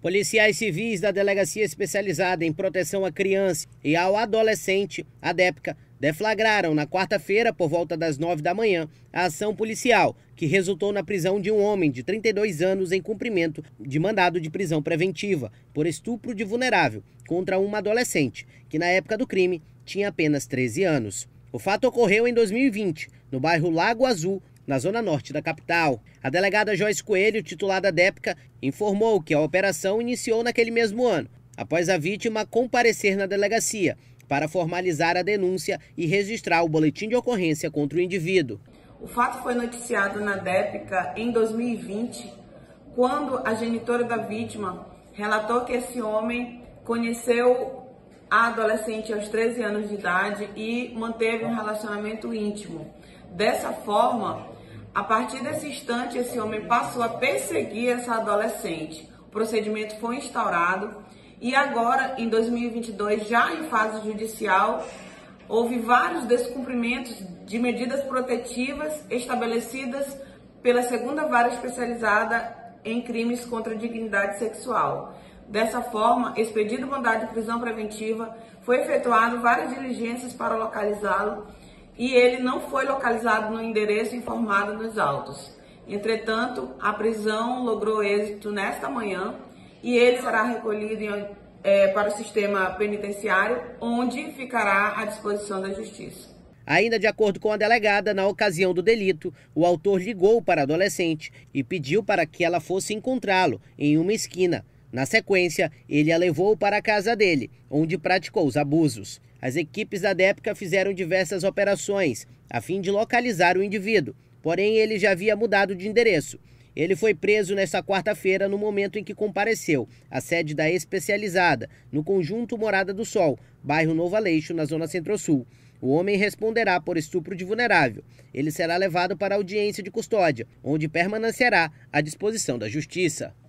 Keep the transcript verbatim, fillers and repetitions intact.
Policiais civis da Delegacia Especializada em Proteção à Criança e ao Adolescente, a DEPCA, deflagraram na quarta-feira, por volta das nove da manhã, a ação policial, que resultou na prisão de um homem de trinta e dois anos em cumprimento de mandado de prisão preventiva por estupro de vulnerável contra uma adolescente, que na época do crime tinha apenas treze anos. O fato ocorreu em dois mil e vinte, no bairro Lago Azul, na zona norte da capital. A delegada Joyce Coelho, titular da DEPCA, informou que a operação iniciou naquele mesmo ano, após a vítima comparecer na delegacia para formalizar a denúncia e registrar o boletim de ocorrência contra o indivíduo. O fato foi noticiado na DEPCA em dois mil e vinte, quando a genitora da vítima relatou que esse homem conheceu a adolescente aos treze anos de idade e manteve um relacionamento íntimo. Dessa forma, a partir desse instante, esse homem passou a perseguir essa adolescente. O procedimento foi instaurado e agora, em dois mil e vinte e dois, já em fase judicial, houve vários descumprimentos de medidas protetivas estabelecidas pela segunda Vara Especializada em Crimes contra a Dignidade Sexual. Dessa forma, expedido mandado de prisão preventiva, foi efetuado várias diligências para localizá-lo e ele não foi localizado no endereço informado nos autos. Entretanto, a prisão logrou êxito nesta manhã e ele será recolhido em, é, para o sistema penitenciário, onde ficará à disposição da Justiça. Ainda de acordo com a delegada, na ocasião do delito, o autor ligou para a adolescente e pediu para que ela fosse encontrá-lo em uma esquina. Na sequência, ele a levou para a casa dele, onde praticou os abusos. As equipes da DEPCA fizeram diversas operações a fim de localizar o indivíduo, porém ele já havia mudado de endereço. Ele foi preso nesta quarta-feira no momento em que compareceu à sede da Especializada, no conjunto Morada do Sol, bairro Novo Aleixo, na zona Centro-Sul. O homem responderá por estupro de vulnerável. Ele será levado para a audiência de custódia, onde permanecerá à disposição da Justiça.